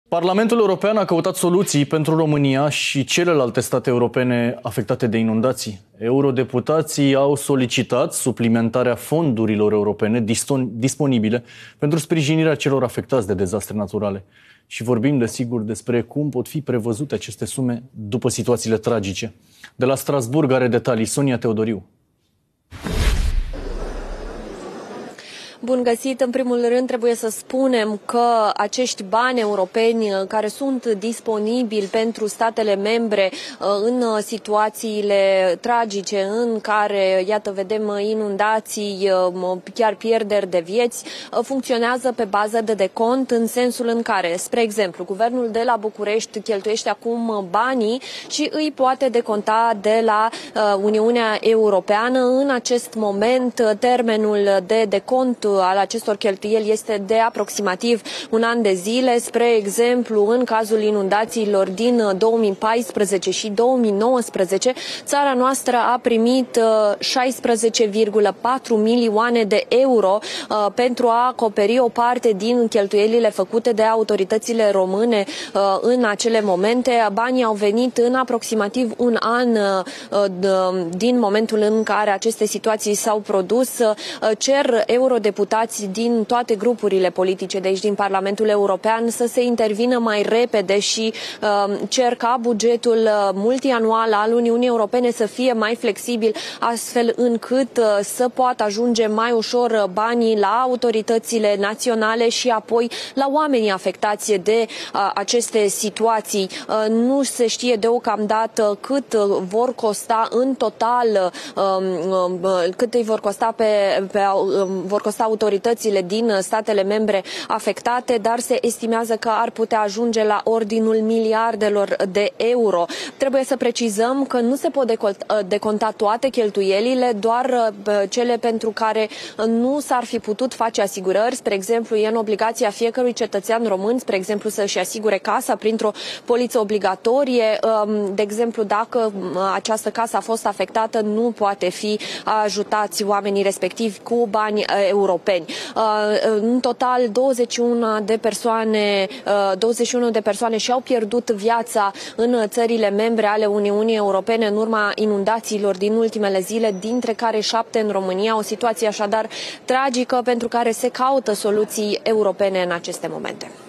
Parlamentul European a căutat soluții pentru România și celelalte state europene afectate de inundații. Eurodeputații au solicitat suplimentarea fondurilor europene disponibile pentru sprijinirea celor afectați de dezastre naturale. Și vorbim, desigur, despre cum pot fi prevăzute aceste sume după situațiile tragice. De la Strasbourg are detalii Sonia Teodoriu. Bun găsit! În primul rând trebuie să spunem că acești bani europeni care sunt disponibili pentru statele membre în situațiile tragice în care, iată, vedem inundații, chiar pierderi de vieți, funcționează pe bază de decont, în sensul în care, spre exemplu, guvernul de la București cheltuiește acum banii și îi poate deconta de la Uniunea Europeană. În acest moment, termenul de decont al acestor cheltuieli este de aproximativ un an de zile. Spre exemplu, în cazul inundațiilor din 2014 și 2019, țara noastră a primit 16,4 milioane de euro pentru a acoperi o parte din cheltuielile făcute de autoritățile române în acele momente. Banii au venit în aproximativ un an din momentul în care aceste situații s-au produs. Cer eurodeputații din toate grupurile politice de aici din Parlamentul European să se intervină mai repede și cer ca bugetul multianual al Uniunii Europene să fie mai flexibil, astfel încât să poată ajunge mai ușor banii la autoritățile naționale și apoi la oamenii afectați de aceste situații. Nu se știe deocamdată cât vor costa în total, cât îi vor costa vor costa autoritățile din statele membre afectate, dar se estimează că ar putea ajunge la ordinul miliardelor de euro. Trebuie să precizăm că nu se pot deconta toate cheltuielile, doar cele pentru care nu s-ar fi putut face asigurări. Spre exemplu, e în obligația fiecărui cetățean român, spre exemplu, să-și asigure casa printr-o poliță obligatorie. De exemplu, dacă această casă a fost afectată, nu poate fi ajutați oamenii respectivi cu bani europeni. În total, 21 de persoane și-au pierdut viața în țările membre ale Uniunii Europene în urma inundațiilor din ultimele zile, dintre care 7 în România. O situație așadar tragică pentru care se caută soluții europene în aceste momente.